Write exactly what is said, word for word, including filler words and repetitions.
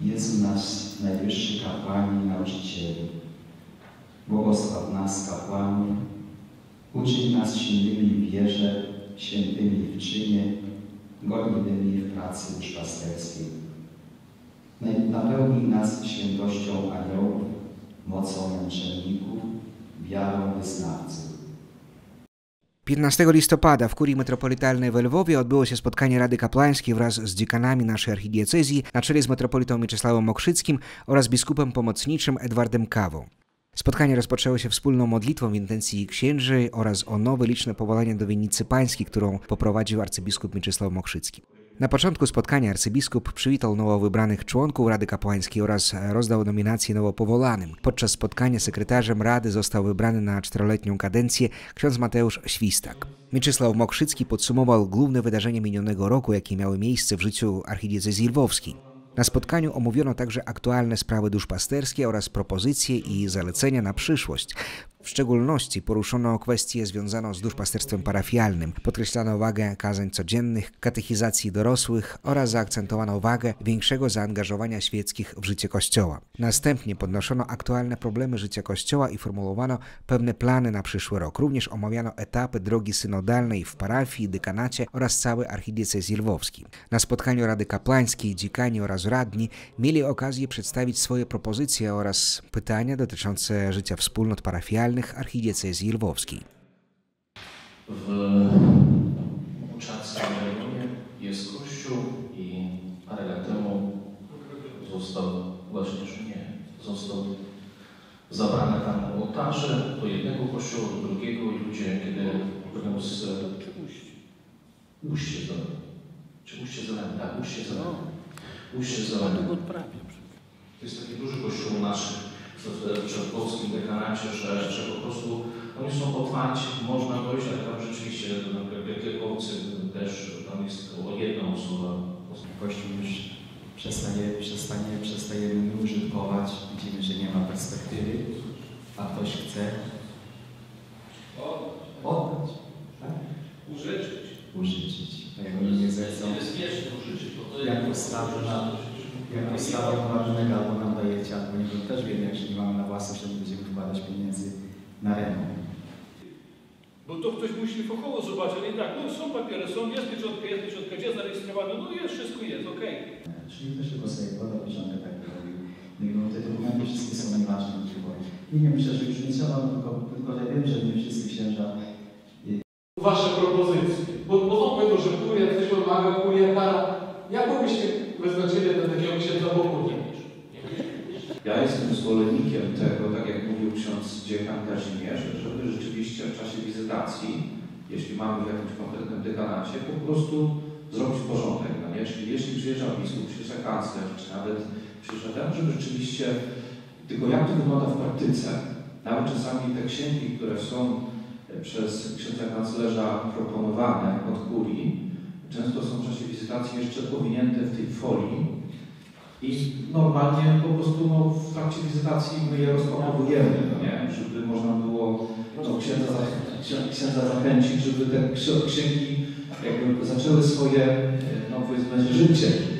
Jezu nasz najwyższy kapłanie i nauczycielu, błogosław nas kapłanów, uczyń nas silnymi w wierze, świętymi w czynie, gorliwymi w pracy duszpasterskiej. Napełnij nas świętością aniołów, mocą męczenników, wiarą wyznawców. piętnastego listopada w Kurii Metropolitalnej w Lwowie odbyło się spotkanie Rady Kapłańskiej wraz z dziekanami naszej archidiecezji na czele z metropolitą Mieczysławem Mokrzyckim oraz biskupem pomocniczym Edwardem Kawą. Spotkanie rozpoczęło się wspólną modlitwą w intencji księży oraz o nowe liczne powołanie do winnicy pańskiej, którą poprowadził arcybiskup Mieczysław Mokrzycki. Na początku spotkania arcybiskup przywitał nowo wybranych członków Rady Kapłańskiej oraz rozdał nominacje nowo powołanym. Podczas spotkania sekretarzem Rady został wybrany na czteroletnią kadencję ksiądz Mateusz Świstak. Mieczysław Mokrzycki podsumował główne wydarzenia minionego roku, jakie miały miejsce w życiu archidiecezji lwowskiej. Na spotkaniu omówiono także aktualne sprawy duszpasterskie oraz propozycje i zalecenia na przyszłość. W szczególności poruszono kwestię związaną z duszpasterstwem parafialnym, podkreślano wagę kazań codziennych, katechizacji dorosłych oraz zaakcentowano wagę większego zaangażowania świeckich w życie Kościoła. Następnie podnoszono aktualne problemy życia Kościoła i formułowano pewne plany na przyszły rok. Również omawiano etapy drogi synodalnej w parafii, dykanacie oraz całej archidiecezji lwowskiej. Na spotkaniu Rady Kapłańskiej, dziekani oraz radni mieli okazję przedstawić swoje propozycje oraz pytania dotyczące życia wspólnot parafialnych archidiecezji lwowskiej. W Uczackim rejonie jest kościół i parę lat temu został, właśnie że nie, został zabrane tam ołtarze do jednego kościoła, do drugiego i ludzie, kiedy potem z Uście Zelene, czy Uście Zelene, tak, Uście Zelene, Uście Zelene. To jest taki duży kościół naszych w czerwowskim dekanacie, że, że po prostu oni są otwarci, można dojść, ale tam rzeczywiście Wielkopolscy też, tam jest tylko jedna osoba. Kościół już przestaje, przestanie, przestajemy my użytkować, widzimy, że nie ma perspektywy, a ktoś chce oddać, tak? Użyczyć. Użyczyć. Jak oni nie zechcą, jak postawią na Jak postawią ważnego, albo nam dajecie, albo nie, to też wiemy, że nie mamy na własność, że nie będziemy wkładać pieniędzy na remont. Bo to ktoś musi fachowo zobaczyć, ale i tak, no są papiery, są, jest pieczątka, jest pieczątka, gdzie zarejestrowane, no jest, wszystko jest, okej. Okay. Czyli ktoś tylko sobie podał pieczątkę, tak robił. No te dokumenty wszystkie są nieważne. I nie myślę, że już nie trzeba, tylko, tylko ja wiem, że nie wszyscy księża. Wasze propozycje. Bo pomimo tego, że kuria coś wymaga, kuria kara, jak byście wyznaczyli do takiego księdza Bogunia? Ja jestem zwolennikiem tego, tak jak mówił ksiądz dziekan Kazimierz, żeby rzeczywiście w czasie wizytacji, jeśli mamy w jakimś konkretnym dekanacie, po prostu zrobić porządek. No nie? Czyli jeśli przyjeżdża biskup, przyjeżdża kanclerz, czy nawet przyjeżdża ten, żeby rzeczywiście, tylko jak to wygląda w praktyce, nawet czasami te księgi, które są przez księdza kanclerza proponowane od kurii, często są w czasie wizytacji jeszcze powinięte w tej folii i normalnie po prostu no, w trakcie wizytacji my je rozpakowujemy, no nie? Żeby można było no, księdza, księdza zachęcić, żeby te księgi jakby zaczęły swoje no, powiedzmy, życie.